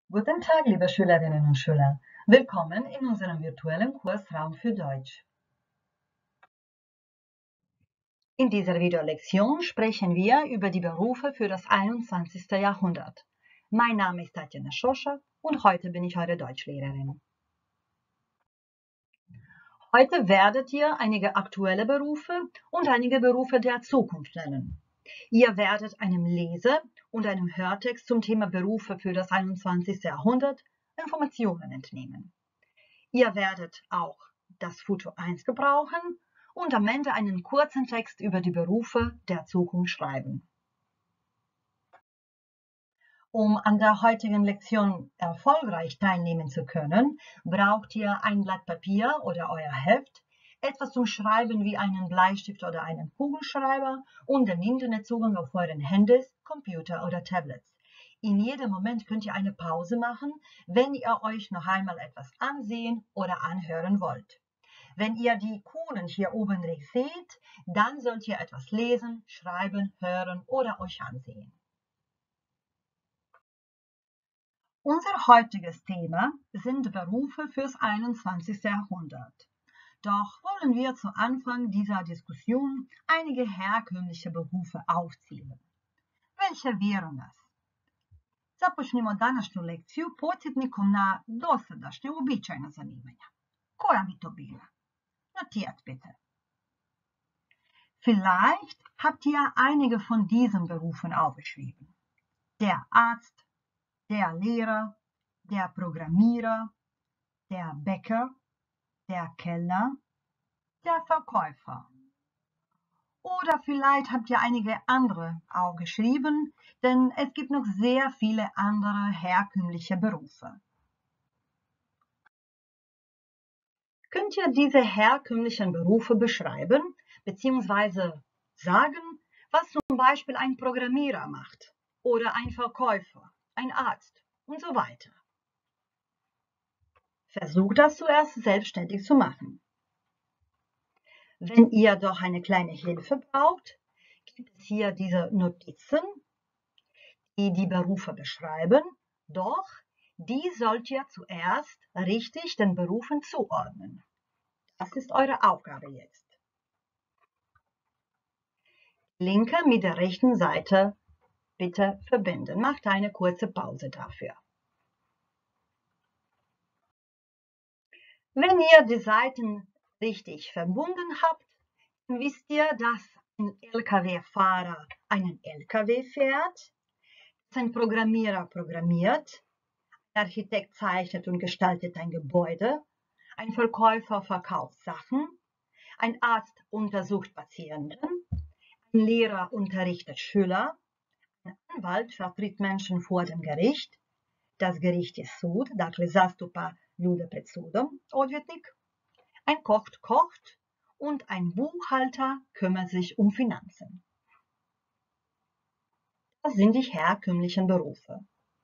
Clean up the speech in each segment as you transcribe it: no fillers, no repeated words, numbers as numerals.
Guten Tag, liebe Schülerinnen und Schüler. Willkommen in unserem virtuellen Kurs Raum für Deutsch. In dieser Videolektion sprechen wir über die Berufe für das 21. Jahrhundert. Mein Name ist Tatjana Schoscher und heute bin ich eure Deutschlehrerin. Heute werdet ihr einige aktuelle Berufe und einige Berufe der Zukunft lernen. Ihr werdet einem Lese- und einem Hörtext zum Thema Berufe für das 21. Jahrhundert Informationen entnehmen. Ihr werdet auch das Futur 1 gebrauchen und am Ende einen kurzen Text über die Berufe der Zukunft schreiben. Um an der heutigen Lektion erfolgreich teilnehmen zu können, braucht ihr ein Blatt Papier oder euer Heft, etwas zum Schreiben wie einen Bleistift oder einen Kugelschreiber und den Internetzugang auf euren Handys, Computer oder Tablets. In jedem Moment könnt ihr eine Pause machen, wenn ihr euch noch einmal etwas ansehen oder anhören wollt. Wenn ihr die Ikonen hier oben rechts seht, dann sollt ihr etwas lesen, schreiben, hören oder euch ansehen. Unser heutiges Thema sind Berufe fürs 21. Jahrhundert. Doch wollen wir zu Anfang dieser Diskussion einige herkömmliche Berufe aufzählen. Welche wären das? Započnimo današnju lekciju podsjetnikom na dosadašnja uobičajena zanimanja. Koja bi to bila? Notiert bitte. Vielleicht habt ihr einige von diesen Berufen aufgeschrieben. Der Arzt, der Lehrer, der Programmierer, der Bäcker, der Kellner, der Verkäufer. Oder vielleicht habt ihr einige andere aufgeschrieben, denn es gibt noch sehr viele andere herkömmliche Berufe. Könnt ihr diese herkömmlichen Berufe beschreiben bzw. sagen, was zum Beispiel ein Programmierer macht oder ein Verkäufer, ein Arzt und so weiter? Versucht das zuerst selbstständig zu machen. Wenn ihr doch eine kleine Hilfe braucht, gibt es hier diese Notizen, die die Berufe beschreiben, doch die sollt ihr zuerst richtig den Berufen zuordnen. Das ist eure Aufgabe jetzt. Linke mit der rechten Seite bitte verbinden. Macht eine kurze Pause dafür. Wenn ihr die Seiten richtig verbunden habt, dann wisst ihr, dass ein LKW-Fahrer einen LKW fährt, dass ein Programmierer programmiert, ein Architekt zeichnet und gestaltet ein Gebäude, ein Verkäufer verkauft Sachen, ein Arzt untersucht Patienten, ein Lehrer unterrichtet Schüler, ein Anwalt vertritt Menschen vor dem Gericht, das Gericht ist Sud, dakle zastupa ljude pred sudom, odvjetnik, ein Koch kocht und ein Buchhalter kümmert sich um Finanzen. Das sind die herkömmlichen Berufe.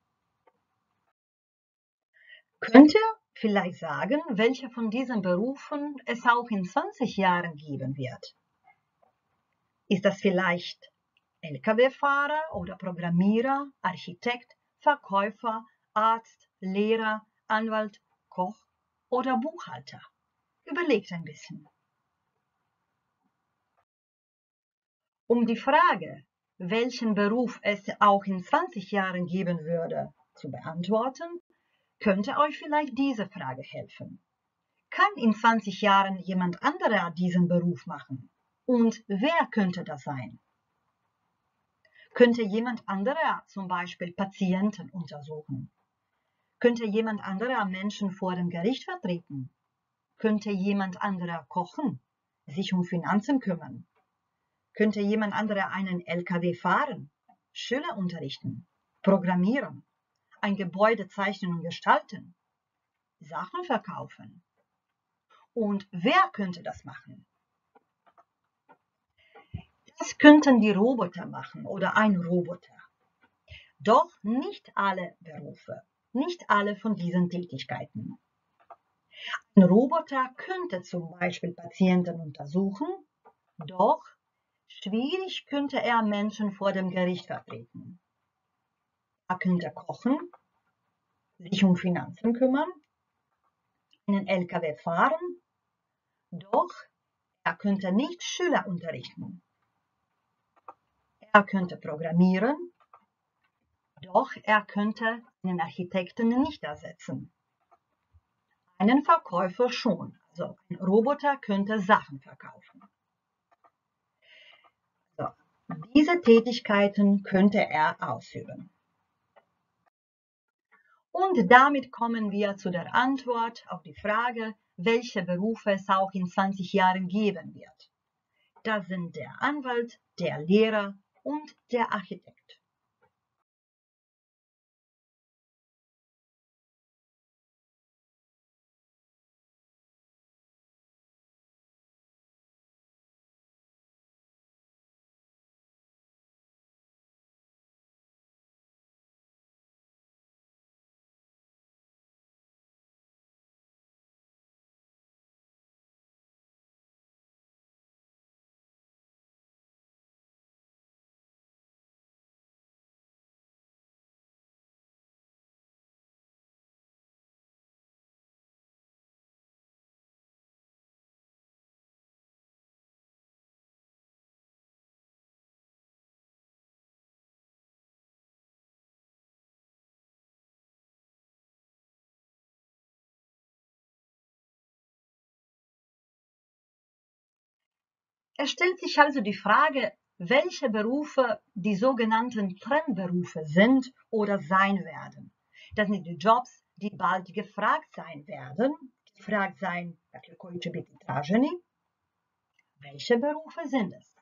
Könnt ihr vielleicht sagen, welche von diesen Berufen es auch in 20 Jahren geben wird? Ist das vielleicht Lkw-Fahrer oder Programmierer, Architekt, Verkäufer, Arzt, Lehrer, Anwalt, Koch oder Buchhalter? Überlegt ein bisschen. Um die Frage, welchen Beruf es auch in 20 Jahren geben würde, zu beantworten, könnte euch vielleicht diese Frage helfen. Kann in 20 Jahren jemand anderer diesen Beruf machen? Und wer könnte das sein? Könnte jemand anderer zum Beispiel Patienten untersuchen? Könnte jemand anderer Menschen vor dem Gericht vertreten? Könnte jemand anderer kochen, sich um Finanzen kümmern? Könnte jemand anderer einen LKW fahren, Schüler unterrichten, programmieren, ein Gebäude zeichnen und gestalten, Sachen verkaufen? Und wer könnte das machen? Das könnten die Roboter machen oder ein Roboter. Doch nicht alle Berufe, nicht alle von diesen Tätigkeiten. Ein Roboter könnte zum Beispiel Patienten untersuchen, doch schwierig könnte er Menschen vor dem Gericht vertreten. Er könnte kochen, sich um Finanzen kümmern, einen LKW fahren, doch er könnte nicht Schüler unterrichten. Er könnte programmieren, doch er könnte einen Architekten nicht ersetzen. Einen Verkäufer schon, also ein Roboter könnte Sachen verkaufen. So, diese Tätigkeiten könnte er ausüben. Und damit kommen wir zu der Antwort auf die Frage, welche Berufe es auch in 20 Jahren geben wird. Das sind der Anwalt, der Lehrer und der Architekt. Es stellt sich also die Frage, welche Berufe die sogenannten Trendberufe sind oder sein werden. Das sind die Jobs, die bald gefragt sein werden. Gefragt sein, koji će biti traženi. Welche Berufe sind es?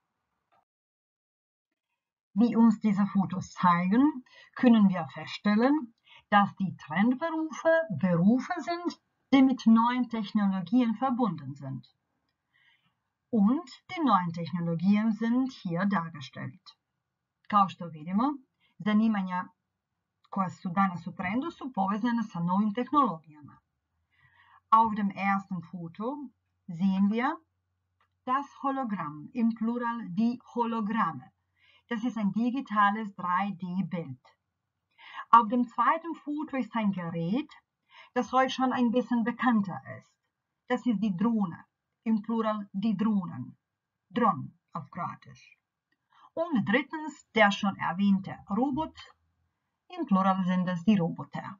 Wie uns diese Fotos zeigen, können wir feststellen, dass die Trendberufe Berufe sind, die mit neuen Technologien verbunden sind. Und die neuen tehnologije sind hier dargestellt. Kao što vidimo, zanimanja koja su danas u trendu su povezana sa novim tehnologijama. Auf dem ersten Foto sehen wir das Hologramm, im Plural die Hologramme. Das ist ein digitales 3D-Bild. Auf dem zweiten Foto ist ein Gerät, das heute schon ein bisschen bekannter ist. Das ist die Drohne, im Plural die Drohnen. Dron auf Kroatisch. Und drittens der schon erwähnte Robot, im Plural sind es die Roboter.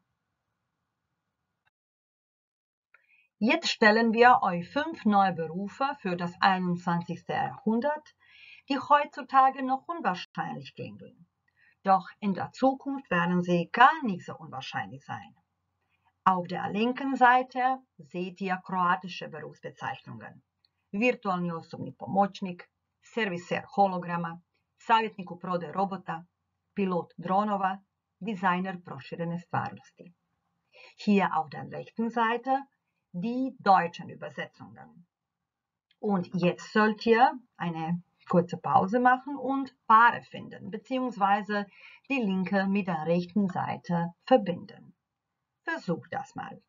Jetzt stellen wir euch 5 neue Berufe für das 21. Jahrhundert, die heutzutage noch unwahrscheinlich klingen. Doch in der Zukunft werden sie gar nicht so unwahrscheinlich sein. Auf der linken Seite seht ihr kroatische Berufsbezeichnungen. Virtualni osobni pomoćnik, serviser holograma, savjetnik u prodaji robota, pilot dronova, Designer proširene stvarnosti. Hier auf der rechten Seite die deutschen Übersetzungen. Und jetzt sollt ihr eine kurze Pause machen und Paare finden, beziehungsweise die linke mit der rechten Seite verbinden. Versucht das mal.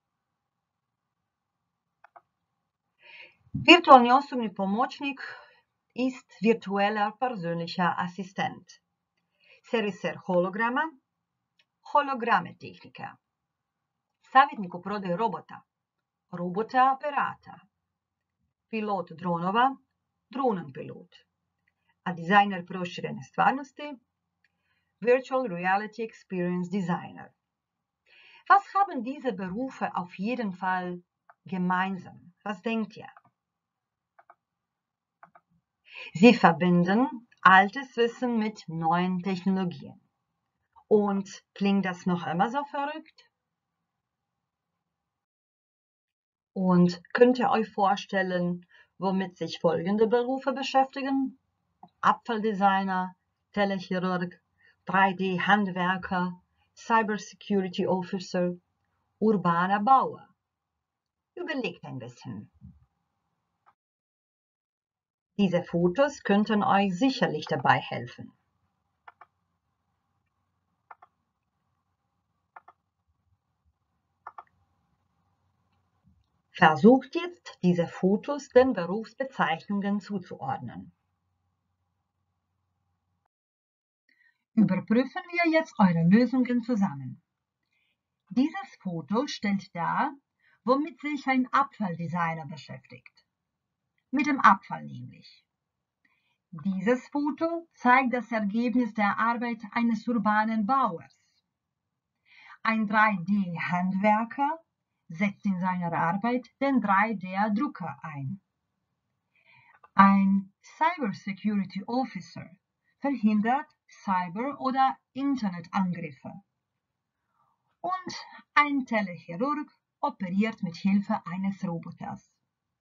Virtualni osobni pomoćnik ist virtueller persönlicher Assistent. Serviser holograma, Hologrammetechniker. Savjetnik u prodaju robota, robota-operata. Pilot dronova, dronenpilot. A designer proširene stvarnosti, Virtual Reality Experience Designer. Was haben diese Berufe auf jeden Fall gemeinsam? Was denkt ihr? Sie verbinden altes Wissen mit neuen Technologien. Und klingt das noch immer so verrückt? Und könnt ihr euch vorstellen, womit sich folgende Berufe beschäftigen? Abfalldesigner, Telechirurg, 3D-Handwerker, Cybersecurity Officer, urbaner Bauer. Überlegt ein bisschen. Diese Fotos könnten euch sicherlich dabei helfen. Versucht jetzt, diese Fotos den Berufsbezeichnungen zuzuordnen. Überprüfen wir jetzt eure Lösungen zusammen. Dieses Foto stellt dar, womit sich ein Abfalldesigner beschäftigt. Mit dem Abfall nämlich. Dieses Foto zeigt das Ergebnis der Arbeit eines urbanen Bauers. Ein 3D-Handwerker setzt in seiner Arbeit den 3D-Drucker ein. Ein Cybersecurity Officer verhindert Cyber- oder Internetangriffe. Und ein Telechirurg operiert mit Hilfe eines Roboters.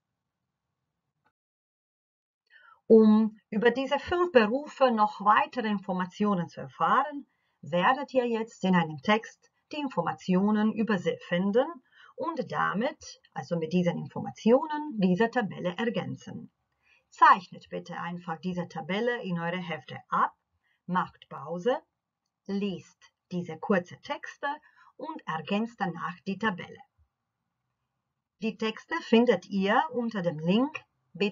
Um über diese 5 Berufe noch weitere Informationen zu erfahren, werdet ihr jetzt in einem Text die Informationen über sie finden und damit, also mit diesen Informationen, diese Tabelle ergänzen. Zeichnet bitte einfach diese Tabelle in eure Hefte ab, macht Pause, lest diese kurzen Texte und ergänzt danach die Tabelle. Die Texte findet ihr unter dem Link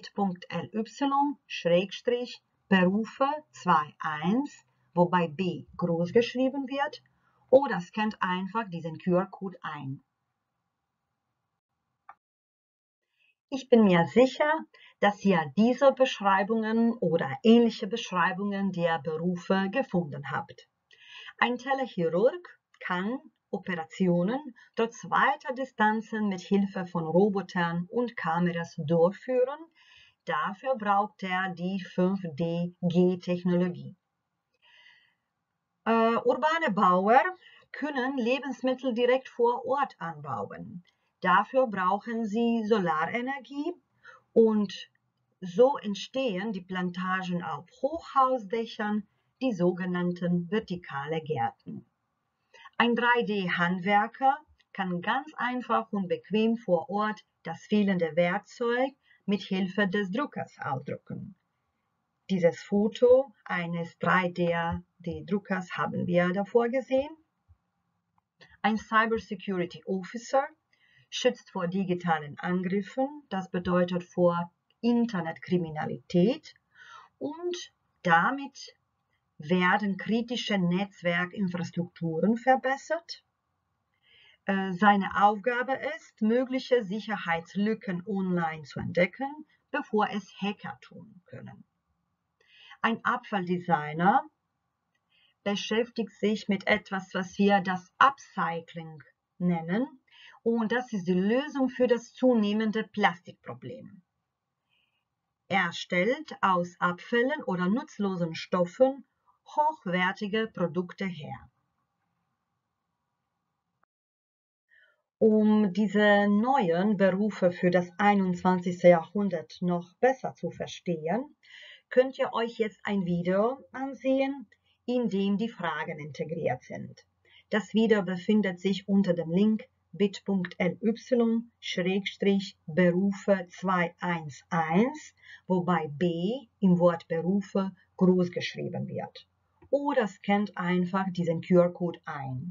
bit.ly/Berufe 21, wobei B groß geschrieben wird, oder scannt einfach diesen QR-Code ein. Ich bin mir sicher, dass ihr diese Beschreibungen oder ähnliche Beschreibungen der Berufe gefunden habt. Ein Telechirurg kann Operationen trotz weiter Distanzen mit Hilfe von Robotern und Kameras durchführen. Dafür braucht er die 5D-G-Technologie. Urbane Bauer können Lebensmittel direkt vor Ort anbauen. Dafür brauchen sie Solarenergie und so entstehen die Plantagen auf Hochhausdächern, die sogenannten vertikale Gärten. Ein 3D-Handwerker kann ganz einfach und bequem vor Ort das fehlende Werkzeug mit Hilfe des Druckers ausdrucken. Dieses Foto eines 3D-Druckers haben wir davor gesehen. Ein Cybersecurity Officer schützt vor digitalen Angriffen, das bedeutet vor Internetkriminalität, und damit werden kritische Netzwerkinfrastrukturen verbessert. Seine Aufgabe ist, mögliche Sicherheitslücken online zu entdecken, bevor es Hacker tun können. Ein Abfalldesigner beschäftigt sich mit etwas, was wir das Upcycling nennen, und das ist die Lösung für das zunehmende Plastikproblem. Er stellt aus Abfällen oder nutzlosen Stoffen hochwertige Produkte her. Um diese neuen Berufe für das 21. Jahrhundert noch besser zu verstehen, könnt ihr euch jetzt ein Video ansehen, in dem die Fragen integriert sind. Das Video befindet sich unter dem Link bit.ly/Berufe 211, wobei B im Wort Berufe groß geschrieben wird. Oder scannt einfach diesen QR-Code ein.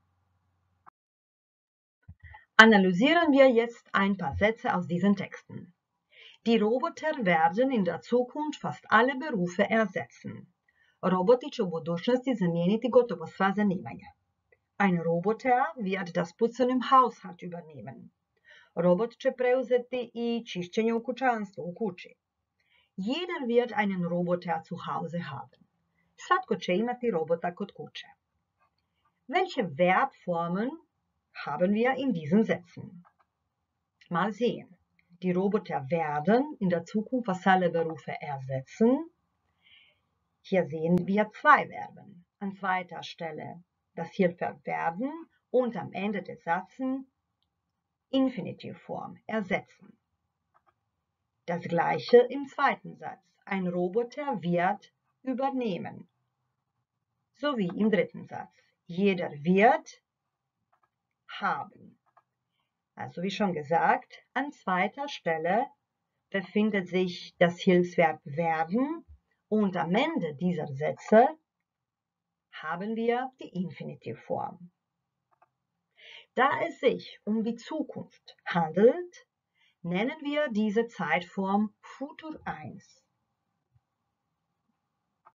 Analysieren wir jetzt ein paar Sätze aus diesen Texten. Die Roboter werden in der Zukunft fast alle Berufe ersetzen. Roboti će u budućnosti zamijeniti gotovo sva zanimanja. Ein Roboter wird das Putzen im Haushalt übernehmen. Robot će preuzeti i čišćenje u kućanstvu, u kući. Jeder wird einen Roboter zu Hause haben. Svatko će imati robota kod kuće. Welche Verbformen haben wir in diesen Sätzen? Mal sehen. Die Roboter werden in der Zukunft fast alle Berufe ersetzen. Hier sehen wir 2 Verben. An zweiter Stelle das Hilfsverb werden und am Ende des Satzes Infinitivform ersetzen. Das gleiche im zweiten Satz. Ein Roboter wird übernehmen. Sowie im dritten Satz. Jeder wird haben. Also wie schon gesagt, an zweiter Stelle befindet sich das Hilfsverb werden und am Ende dieser Sätze haben wir die Infinitivform. Da es sich um die Zukunft handelt, nennen wir diese Zeitform Futur 1.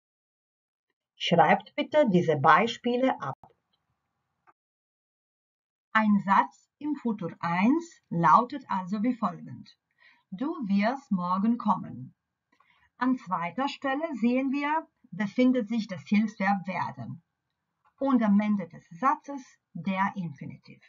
Schreibt bitte diese Beispiele ab. Ein Satz im Futur 1 lautet also wie folgend. Du wirst morgen kommen. An zweiter Stelle sehen wir, befindet sich das Hilfsverb werden und am Ende des Satzes der Infinitiv.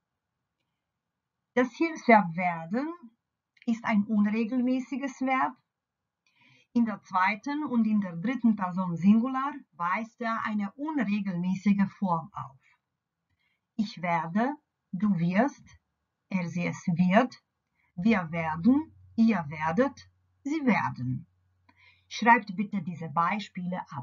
Das Hilfsverb werden ist ein unregelmäßiges Verb. In der zweiten und in der dritten Person Singular weist er eine unregelmäßige Form auf. Ich werde, du wirst, er sie es wird, wir werden, ihr werdet, sie werden. Schreibt bitte diese Beispiele ab.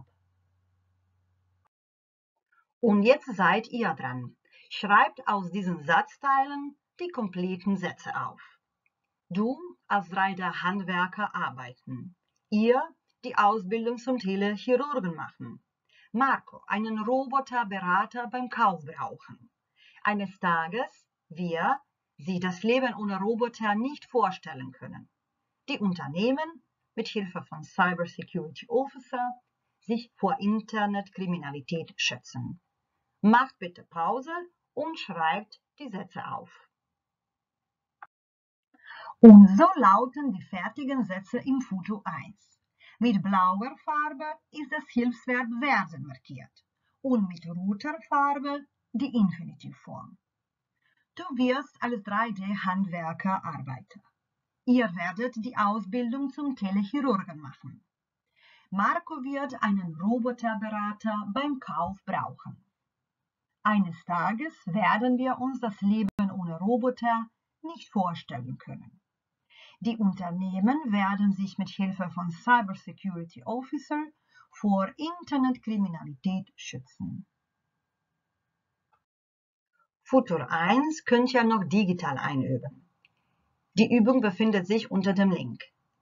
Und jetzt seid ihr dran. Schreibt aus diesen Satzteilen die kompletten Sätze auf. Du als reiner Handwerker arbeiten. Ihr die Ausbildung zum Telechirurgen machen. Marco einen Roboterberater beim Kauf brauchen. Eines Tages wir sich das Leben ohne Roboter nicht vorstellen können. Die Unternehmen mit Hilfe von Cybersecurity Officer sich vor Internetkriminalität schützen. Macht bitte Pause und schreibt die Sätze auf. Und so lauten die fertigen Sätze im Futur 1. Mit blauer Farbe ist das Hilfsverb werden markiert und mit roter Farbe die Infinitivform. Du wirst als 3D-Handwerker arbeiten. Ihr werdet die Ausbildung zum Telechirurgen machen. Marco wird einen Roboterberater beim Kauf brauchen. Eines Tages werden wir uns das Leben ohne Roboter nicht vorstellen können. Die Unternehmen werden sich mit Hilfe von Cybersecurity Officer vor Internetkriminalität schützen. Futur 1 könnt ihr noch digital einüben. Die Übung befindet sich unter dem Link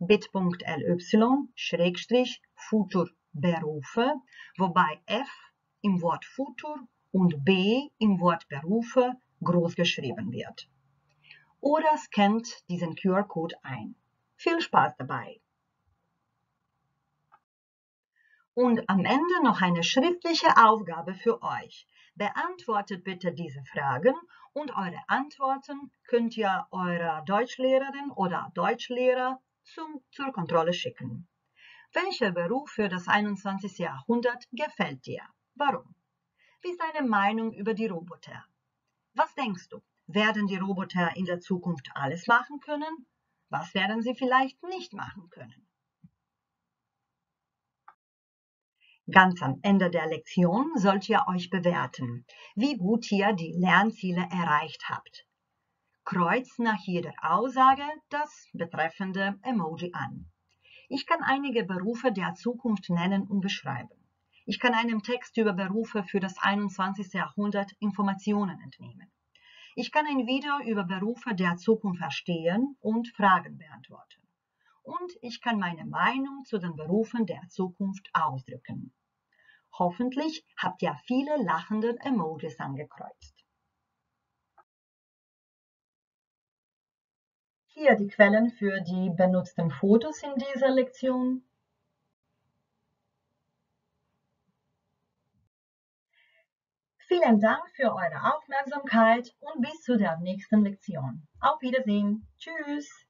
bit.ly/Futur-Berufe, wobei F im Wort Futur und B im Wort Berufe groß geschrieben wird. Oder scannt diesen QR-Code ein. Viel Spaß dabei! Und am Ende noch eine schriftliche Aufgabe für euch. Beantwortet bitte diese Fragen und eure Antworten könnt ihr eurer Deutschlehrerin oder Deutschlehrer zur Kontrolle schicken. Welcher Beruf für das 21. Jahrhundert gefällt dir? Warum? Wie ist deine Meinung über die Roboter? Was denkst du? Werden die Roboter in der Zukunft alles machen können? Was werden sie vielleicht nicht machen können? Ganz am Ende der Lektion sollt ihr euch bewerten, wie gut ihr die Lernziele erreicht habt. Kreuzt nach jeder Aussage das betreffende Emoji an. Ich kann einige Berufe der Zukunft nennen und beschreiben. Ich kann einem Text über Berufe für das 21. Jahrhundert Informationen entnehmen. Ich kann ein Video über Berufe der Zukunft verstehen und Fragen beantworten. Und ich kann meine Meinung zu den Berufen der Zukunft ausdrücken. Hoffentlich habt ihr viele lachende Emojis angekreuzt. Hier die Quellen für die benutzten Fotos in dieser Lektion. Vielen Dank für eure Aufmerksamkeit und bis zu der nächsten Lektion. Auf Wiedersehen. Tschüss.